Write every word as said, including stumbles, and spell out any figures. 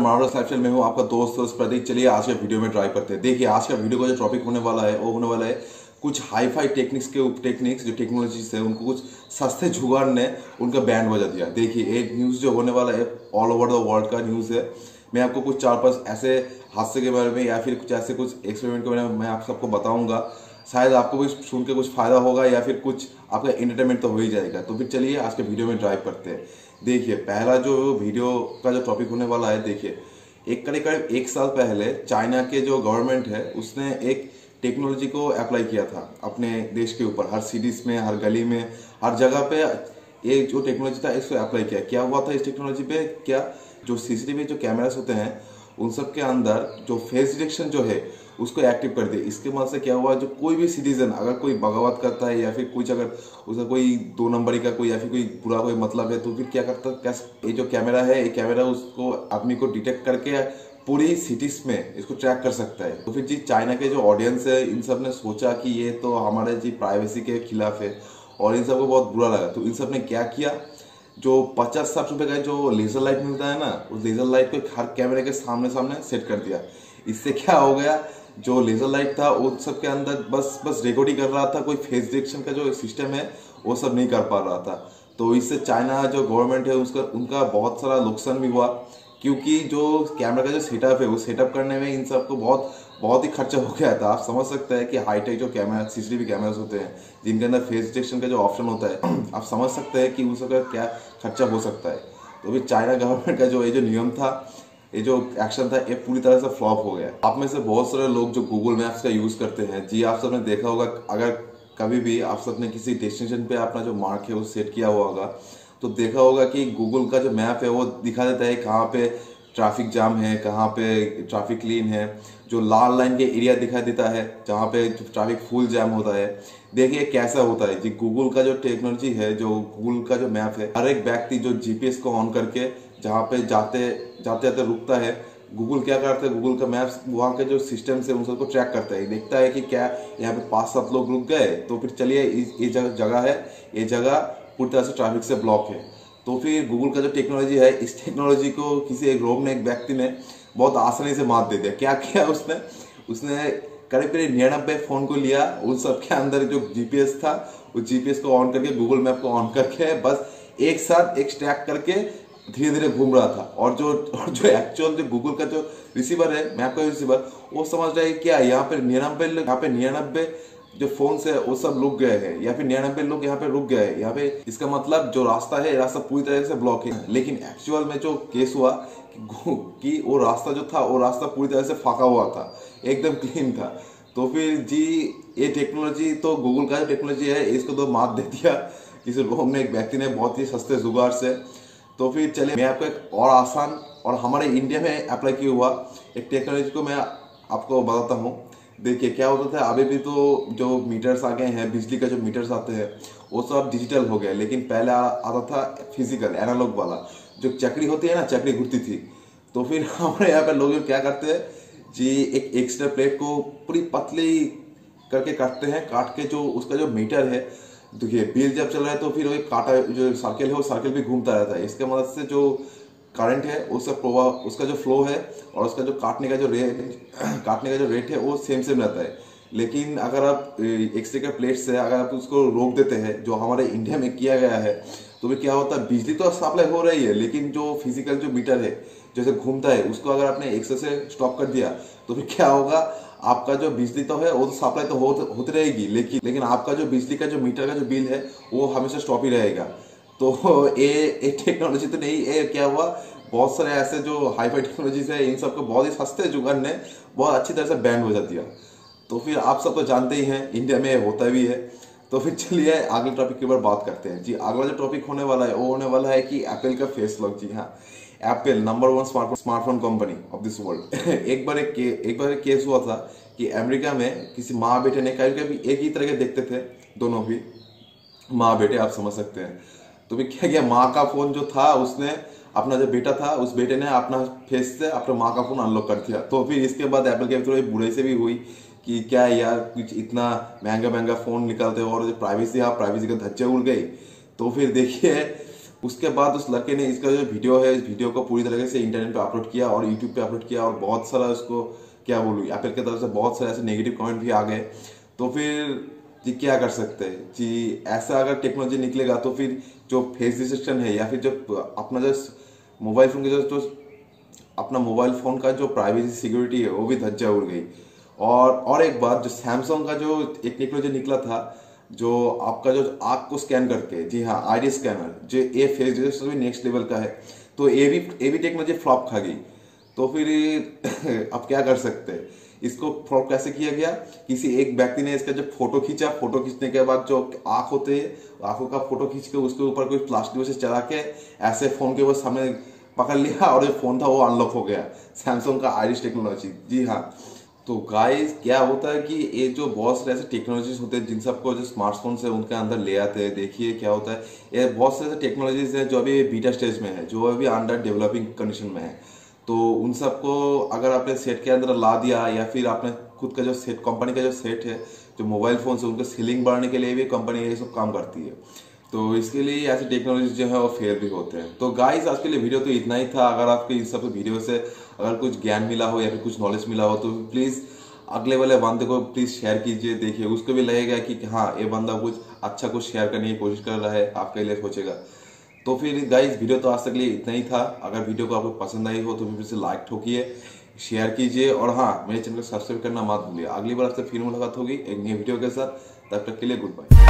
Marvellous lifestyle में हूँ, आपका दोस्त प्रतीक। चलिए आज के वीडियो में ड्राइव करते हैं। देखिए आज का वीडियो का जो टॉपिक होने वाला है वो होने वाला है कुछ हाई फाई टेक्निक्स के टेक्निक्स जो टेक्नोलॉजीज है उनको कुछ सस्ते जुगाड़ ने उनका बैंड बजा दिया। देखिए एक न्यूज़ जो होने वाला है ऑल ओवर द वर्ल्ड का न्यूज़ है। मैं आपको कुछ चार पांच ऐसे हादसे के बारे में या फिर कुछ ऐसे कुछ एक्सपेरिमेंट के बारे में मैं आप सबको बताऊंगा। शायद आपको भी सुन के कुछ फायदा होगा या फिर कुछ आपका एंटरटेनमेंट तो हो ही जाएगा। तो फिर चलिए आज के वीडियो में ड्राइव करते हैं। देखिए पहला जो वीडियो का जो टॉपिक होने वाला है, देखिए एक करीब करीब एक साल पहले चाइना के जो गवर्नमेंट है उसने एक टेक्नोलॉजी को अप्लाई किया था अपने देश के ऊपर। हर सिटीज में, हर गली में, हर जगह पे ये जो टेक्नोलॉजी था इसको अप्लाई किया। क्या हुआ था इस टेक्नोलॉजी पे? क्या जो सीसीटीवी जो कैमरास होते हैं उन सब के अंदर जो फेस डिटेक्शन जो है उसको एक्टिव कर दिया। इसके मदद से क्या हुआ, जो कोई भी सिटीजन अगर कोई बगावत करता है या फिर कुछ अगर उसका कोई दो नंबरी का कोई या फिर कोई बुरा कोई मतलब है तो फिर क्या करता है, ये जो कैमरा है ये कैमरा उसको आदमी को डिटेक्ट करके पूरी सिटीज में इसको ट्रैक कर सकता है। तो फिर जी चाइना के जो ऑडियंस है इन सब ने सोचा कि ये तो हमारे जी प्राइवेसी के खिलाफ है और इन सबको बहुत बुरा लगा। तो इन सब ने क्या किया, जो पचास साठ रुपए का जो लेजर लाइट मिलता है ना, उस लेजर लाइट को हर कैमरे के सामने सामने सेट कर दिया। इससे क्या हो गया, जो लेजर लाइट था उन सब के अंदर बस बस रिकॉर्डिंग कर रहा था, कोई फेस डिटेक्शन का जो सिस्टम है वो सब नहीं कर पा रहा था। तो इससे चाइना जो गवर्नमेंट है उसका उनका बहुत सारा नुकसान भी हुआ, क्योंकि जो कैमरा का जो सेटअप है वो सेटअप करने में इन सबको बहुत बहुत ही खर्चा हो गया था। आप समझ सकते हैं कि हाईटेक जो कैमरा सीसीटीवी कैमरास होते हैं जिनके अंदर फेस डिटेक्शन का जो ऑप्शन होता है आप समझ सकते हैं कि उन सबका क्या खर्चा हो सकता है। तो फिर चाइना गवर्नमेंट का जो ये जो नियम था, ये जो एक्शन था, ये पूरी तरह से फ्लॉप हो गया। आप में से बहुत सारे लोग जो गूगल मैप्स का यूज करते हैं, जी आप सबने देखा होगा, अगर कभी भी आप सबने किसी डेस्टिनेशन पे अपना जो मार्क है वो सेट किया हुआ होगा तो देखा होगा कि गूगल का जो मैप है वो दिखा देता है कहाँ पे ट्रैफिक जाम है, कहाँ पे ट्रैफिक क्लीन है। जो लाल लाइन के एरिया दिखाई देता है जहाँ पे ट्रैफिक फुल जाम होता है। देखिए कैसा होता है जी, गूगल का जो टेक्नोलॉजी है, जो गूगल का जो मैप है, हर एक व्यक्ति जो जीपीएस को ऑन करके जहाँ पे जाते जाते जाते रुकता है, गूगल क्या करता है, गूगल का मैप्स वहाँ के जो सिस्टम से उन सबको ट्रैक करता है, देखता है कि क्या यहाँ पे पांच सात लोग रुक गए तो फिर चलिए ये जगह है, ये जगह पूरी तरह से ट्रैफिक से ब्लॉक है। तो फिर गूगल का जो टेक्नोलॉजी है, इस टेक्नोलॉजी को किसी एक रोग ने, एक व्यक्ति ने बहुत आसानी से मात दे दिया। क्या किया उसने उसने करीब करीब निन्यानबे फोन को लिया, उन सब के अंदर जो जीपीएस था उस जीपीएस को ऑन करके, गूगल मैप को ऑन करके बस एक साथ एक ट्रैक करके धीरे धीरे घूम रहा था। और जो और जो एक्चुअल जो गूगल का जो रिसीवर है, मैप का रिसीवर, वो समझ रहा है क्या यहाँ पे निन्यानबे यहाँ पे निन्यानबे जो फोन है वो सब रुक गए हैं या फिर निन्यानबे लोग यहाँ पे रुक गए हैं यहाँ पे, इसका मतलब जो रास्ता है रास्ता पूरी तरह से ब्लॉक है। लेकिन एक्चुअल में जो केस हुआ कि वो रास्ता जो था वो रास्ता पूरी तरह से फाका हुआ था, एकदम क्लीन था। तो फिर जी ये टेक्नोलॉजी तो गूगल का जो टेक्नोलॉजी है इसको तो मात दे दिया किसी लोग ने, एक व्यक्ति ने, बहुत ही सस्ते जुगाड़ से। तो फिर चलिए मैं आपको एक और आसान और हमारे इंडिया में अप्लाई किया हुआ एक टेक्नोलॉजी को मैं आपको बताता हूँ। देखिए क्या होता था, अभी भी तो जो मीटर्स आ गए हैं, बिजली का जो मीटर्स आते हैं वो सब डिजिटल हो गए, लेकिन पहले आता था फिजिकल एनालॉग वाला, जो चक्री होती है ना, चक्री घूरती थी। तो फिर हमारे यहाँ पे लोग क्या करते हैं जी, एक एक्स्ट्रा प्लेट को पूरी पतली करके काटते हैं, काट के जो उसका जो मीटर है, देखिए बिल जब चल रहा है तो फिर वो काटा जो सर्किल है वो सर्किल भी घूमता रहता है। इसके मदद से जो करंट है उसका प्रवाह, उसका जो फ्लो है और उसका जो काटने का जो रेट काटने का जो रेट है वो सेम सेम रहता है। लेकिन अगर आप एक्स्ट्रा के प्लेट से अगर आप उसको रोक देते हैं, जो हमारे इंडिया में किया गया है, तो फिर क्या होता है, बिजली तो सप्लाई हो रही है लेकिन जो फिजिकल जो मीटर है जैसे घूमता है उसको अगर आपने एक्स्ट्रा से स्टॉप कर दिया तो फिर क्या होगा, आपका जो बिजली तो है वो तो सप्लाई तो हो, होती रहेगी, लेकिन लेकिन आपका जो बिजली का जो मीटर का जो बिल है वो हमेशा स्टॉप ही रहेगा। तो ये एक टेक्नोलॉजी तो नहीं, ये क्या हुआ, बहुत सारे ऐसे जो हाई फाई टेक्नोलॉजीज है इन सबको बहुत ही सस्ते जुगाड़ ने बहुत अच्छी तरह से बैन बजा दिया। तो फिर आप सब तो जानते ही हैं इंडिया में होता भी है। तो फिर चलिए अगले टॉपिक के ऊपर बात करते हैं। जी अगला जो टॉपिक होने वाला है वो होने वाला है कि एप्पल का फेस लॉक। जी हाँ, Apple number one smartphone smartphone company of this world. एक बार एक एक बार एक केस हुआ था कि अमेरिका में किसी माँ बेटे ने, कभी कभी एक ही तरह के देखते थे दोनों भी माँ बेटे, आप समझ सकते हैं। तो फिर क्या किया, माँ का फोन जो था उसने अपना जो बेटा था उस बेटे ने अपना फेस से अपने माँ का फोन अनलॉक कर दिया। तो फिर इसके बाद एप्पल के थोड़ी बुरे से भी हुई कि क्या यार कुछ इतना महंगा महंगा फोन निकालते हो और जो प्राइवेसी, हाँ प्राइवेसी का धज्जे उड़ गई। तो फिर देखिए उसके बाद उस लड़के ने इसका जो वीडियो है, इस वीडियो को पूरी तरीके से इंटरनेट पे अपलोड किया और यूट्यूब पे अपलोड किया और बहुत सारा उसको क्या बोलूँ, एप्पल की तरफ से बहुत सारे ऐसे नेगेटिव कमेंट भी आ गए। तो फिर जी क्या कर सकते हैं जी, ऐसा अगर टेक्नोलॉजी निकलेगा तो फिर जो फेस डिटेक्शन है या फिर जो अपना जो मोबाइल फोन के जो, जो अपना मोबाइल फोन का जो प्राइवेसी सिक्योरिटी है वो भी धज्जा उड़ गई। और और एक बात, जो सैमसंग का जो एक टेक्नोलॉजी निकला था जो आपका जो आंख को स्कैन करके, जी हाँ आईडी स्कैनर, जो ये फेस डिटेक्शन भी नेक्स्ट लेवल का है, तो ये भी ये भी टेक्नोलॉजी फ्लॉप खा गई। तो फिर अब क्या कर सकते हैं, इसको फ्लॉप कैसे किया गया, किसी एक व्यक्ति ने इसका जो फोटो खींचा, फोटो खींचने के बाद जो आंख होते हैं आंखों का फोटो खींच के उसके ऊपर कोई प्लास्टिक से चढ़ा के ऐसे फोन के वो सामने पकड़ लिया और जो फोन था वो अनलॉक हो गया, सैमसंग का आइरिस टेक्नोलॉजी। जी हाँ, तो गाइस क्या होता है कि ये जो बहुत सारे ऐसे टेक्नोलॉजीज होते हैं जिन सबको जो स्मार्टफोन्स है उनके अंदर ले आते हैं। देखिए क्या होता है, ये बहुत सारे ऐसे टेक्नोलॉजीज हैं जो अभी बीटा स्टेज में है, जो अभी अंडर डेवलपिंग कंडीशन में है। तो उन सबको अगर आपने सेट के अंदर ला दिया या फिर आपने खुद का जो सेट, कंपनी का जो सेट है, जो मोबाइल फोन है उनका सीलिंग बढ़ाने के लिए भी कंपनी ये सब काम करती है। तो इसके लिए ऐसे टेक्नोलॉजी जो है वो फेल भी होते हैं। तो गाइस आज के लिए वीडियो तो इतना ही था। अगर आपको इन सब वीडियो से अगर कुछ ज्ञान मिला हो या फिर कुछ नॉलेज मिला हो तो प्लीज़ अगले वाले बंदे को प्लीज़ शेयर कीजिए। देखिए उसको भी लगेगा कि हाँ ये बंदा कुछ अच्छा कुछ शेयर करने की कोशिश कर रहा है, आपके लिए सोचेगा। तो फिर गाइस वीडियो तो आज तक लिए इतना ही था। अगर वीडियो को आपको पसंद आई हो तो फिर से लाइक ठोकिए, शेयर कीजिए और हाँ मेरे चैनल को सब्सक्राइब करना मत भूलिए। अगली बार आपसे फिर मुलाकात होगी एक नई वीडियो के साथ, तब तक के लिए गुड बाय।